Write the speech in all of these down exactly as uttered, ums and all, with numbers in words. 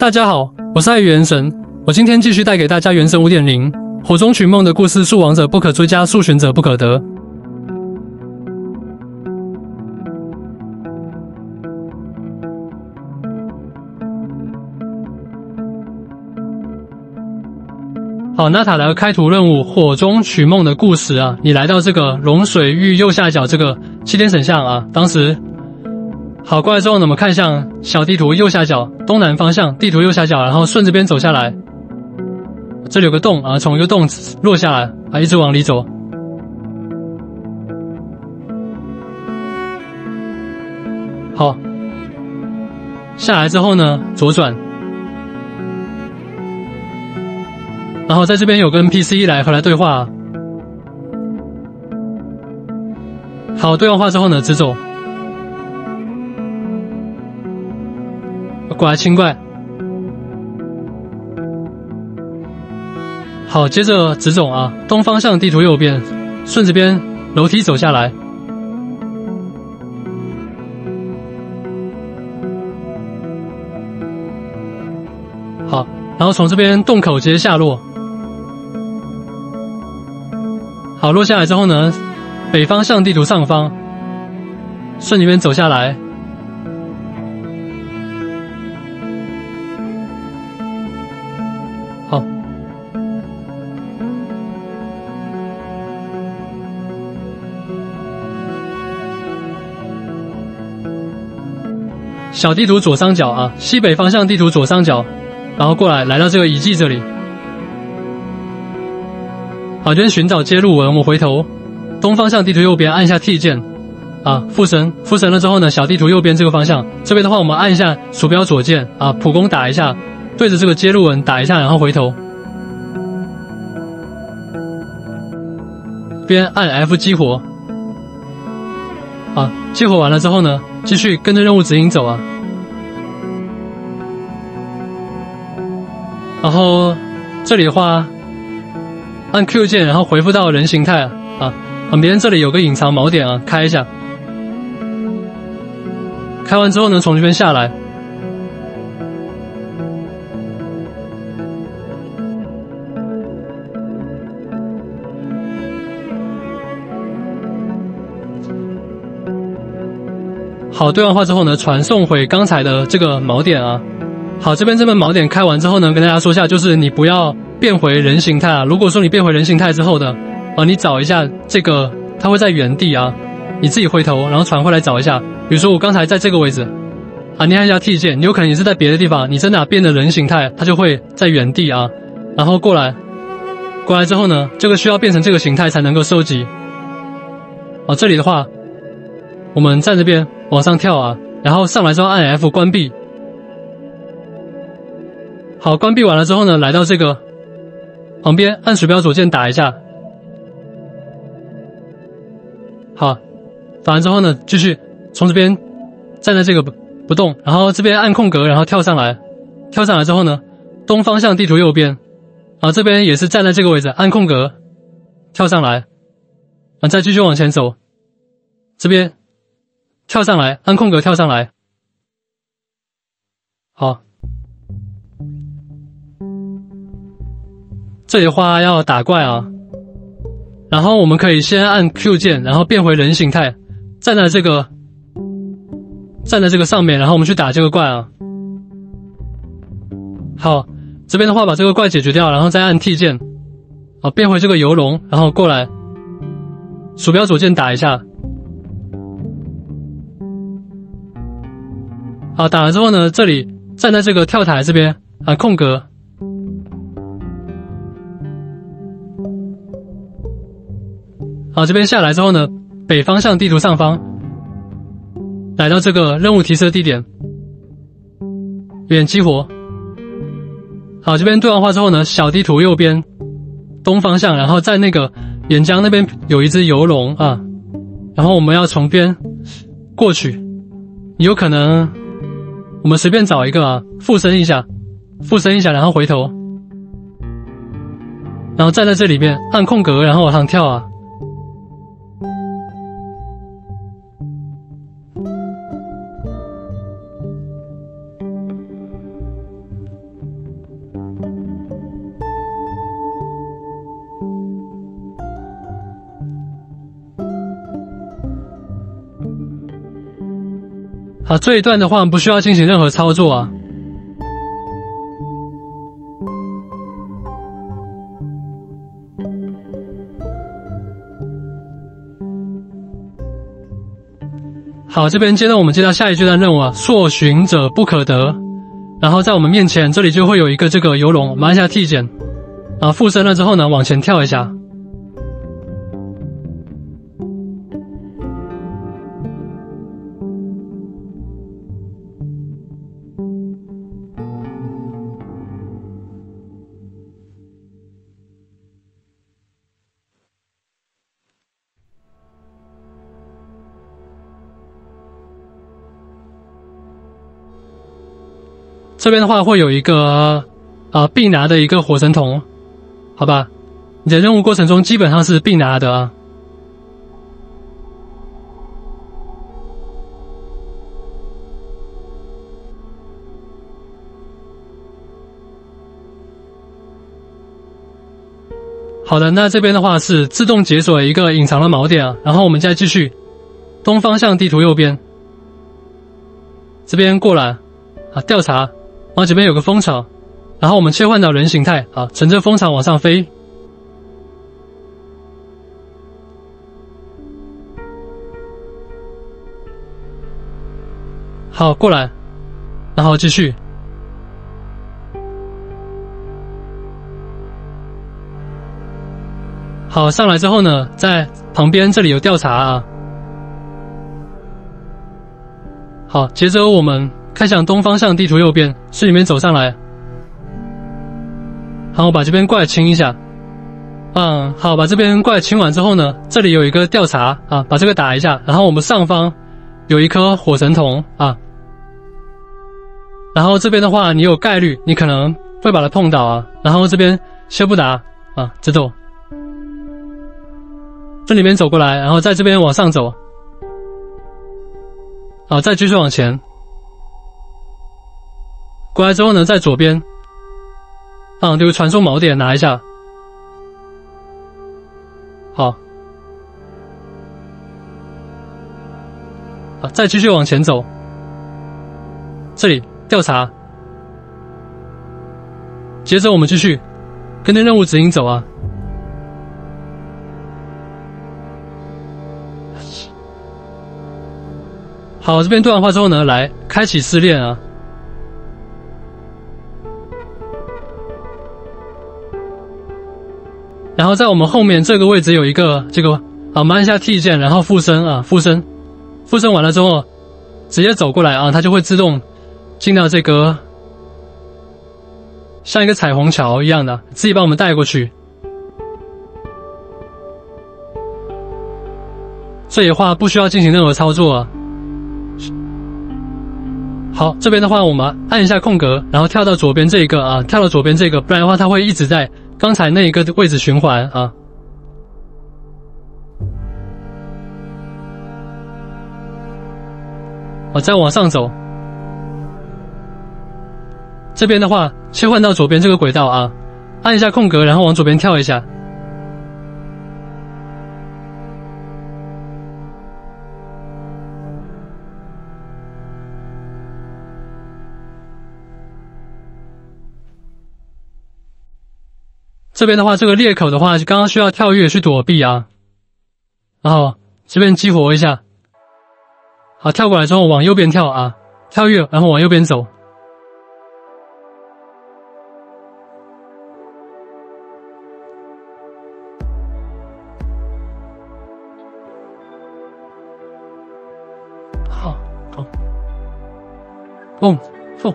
大家好，我是爱元神，我今天继续带给大家《原神 五点零》火中取梦的故事。速王者不可追加，速寻者不可得。好，娜塔的开图任务火中取梦的故事啊，你来到这个龙水域右下角这个七天神像啊，当时。好，过来之后呢，我们看向小地图右下角东南方向，地图右下角，然后顺这边走下来，这里有个洞啊，从一个洞落下来啊，一直往里走。好，下来之后呢，左转，然后在这边有个 N P C 来和来对话。好，对完话之后呢，直走。过来清怪，好，接着直走啊，东方向地图右边，顺这边楼梯走下来，好，然后从这边洞口直接下落，好，落下来之后呢，北方向地图上方，顺这边走下来。好，小地图左上角啊，西北方向地图左上角，然后过来，来到这个遗迹这里。好，这边寻找揭露文，我们回头，东方向地图右边按下 T 键，啊，附身，附身了之后呢，小地图右边这个方向，这边的话我们按一下鼠标左键啊，普攻打一下。对着这个揭露文打一下，然后回头，边按 F 激活，啊，激活完了之后呢，继续跟着任务指引走啊，然后这里的话，按 Q 键，然后回复到人形态啊，啊，旁边这里有个隐藏锚点啊，开一下，开完之后呢，从这边下来。好，对完话之后呢，传送回刚才的这个锚点啊。好，这边这边锚点开完之后呢，跟大家说一下，就是你不要变回人形态啊。如果说你变回人形态之后的啊，你找一下这个，它会在原地啊，你自己回头，然后传回来找一下。比如说我刚才在这个位置啊，你按一下 T 键，你有可能你是在别的地方，你真的变的人形态，它就会在原地啊，然后过来，过来之后呢，这个需要变成这个形态才能够收集。啊，这里的话，我们在这边。往上跳啊，然后上来之后按 F 关闭。好，关闭完了之后呢，来到这个旁边按鼠标左键打一下。好，打完之后呢，继续从这边站在这个不不动，然后这边按空格，然后跳上来。跳上来之后呢，东方向地图右边，啊，这边也是站在这个位置，按空格跳上来，啊，再继续往前走，这边。跳上来，按空格跳上来。好，这里的话要打怪啊，然后我们可以先按 Q 键，然后变回人形态，站在这个站在这个上面，然后我们去打这个怪啊。好，这边的话把这个怪解决掉，然后再按 T 键，啊，变回这个游龙，然后过来，鼠标左键打一下。好，打了之后呢，这里站在这个跳台这边啊，空格。好，这边下来之后呢，北方向地图上方，来到这个任务提示的地点，远激活。好，这边对完话之后呢，小地图右边东方向，然后在那个岩浆那边有一只游龙啊，然后我们要从边过去，有可能。我们随便找一个啊，附身一下，附身一下，然后回头，然后站在这里边按空格，然后往上跳啊。 好，这一段的话不需要进行任何操作啊。好，这边接着我们接到下一阶段任务啊，溯寻者不可得。然后在我们面前这里就会有一个这个游龙，我们按下 T 键，啊，附身了之后呢，往前跳一下。这边的话会有一个呃必拿的一个火神童，好吧？你在任务过程中基本上是必拿的啊。好的，那这边的话是自动解锁一个隐藏的锚点啊，然后我们再继续东方向地图右边，这边过来啊，调查。然后这边有个蜂巢，然后我们切换到人形态啊，乘着蜂巢往上飞。好，过来，然后继续。好，上来之后呢，在旁边这里有调查啊。好，接着我们开向东方向地图右边，顺里面走上来，然后把这边怪清一下。嗯，好，把这边怪清完之后呢，这里有一个调查啊，把这个打一下，然后我们上方有一颗火神童啊，然后这边的话你有概率你可能会把它碰到啊，然后这边修不达啊，直走，这里面走过来，然后在这边往上走，好，再继续往前。过来之后呢，在左边，啊，这个传送锚点拿一下，好，啊，再继续往前走，这里调查，接着我们继续跟着任务指引走啊。好，这边对完话之后呢，来开启试炼啊。然后在我们后面这个位置有一个这个啊，我们按下 T 键，然后附身啊，附身，附身完了之后，直接走过来啊，它就会自动进到这个像一个彩虹桥一样的，自己帮我们带过去。这里的话不需要进行任何操作啊。好，这边的话我们按一下空格，然后跳到左边这一个啊，跳到左边这个，不然的话它会一直在刚才那一个位置循环啊。我再往上走，这边的话切换到左边这个轨道啊，按一下空格，然后往左边跳一下。这边的话，这个裂口的话，刚刚需要跳跃去躲避啊，然后这边激活一下，好，跳过来之后往右边跳啊，跳跃，然后往右边走。好，好，蹦，蹦。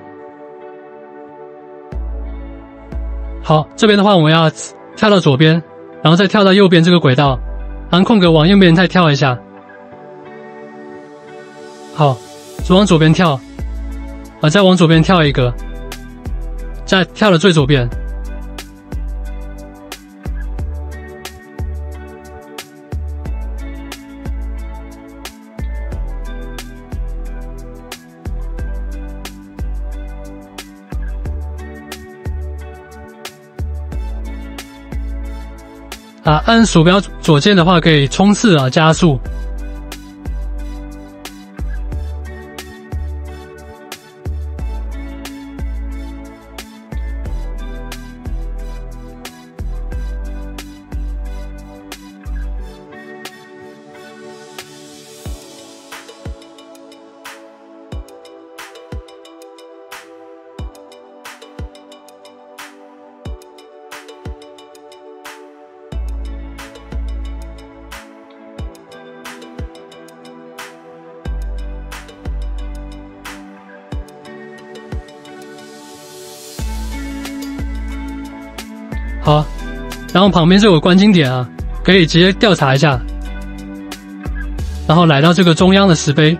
好，这边的话我们要跳到左边，然后再跳到右边这个轨道，按空格往右边再跳一下。好，往左边跳，啊，再往左边跳一个，再跳到最左边。啊，按鼠标左键的话可以冲刺啊，加速。 好，然后旁边就有观景点啊，可以直接调查一下。然后来到这个中央的石碑。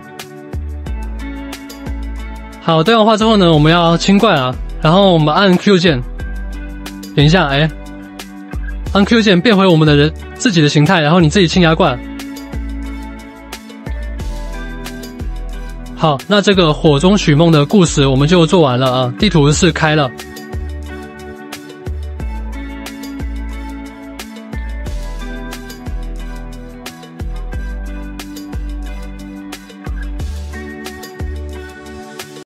好，对完话之后呢，我们要清怪啊，然后我们按 Q 键，点一下，哎，按 Q 键变回我们的人自己的形态，然后你自己清牙怪。好，那这个火中取梦的故事我们就做完了啊，地图是开了。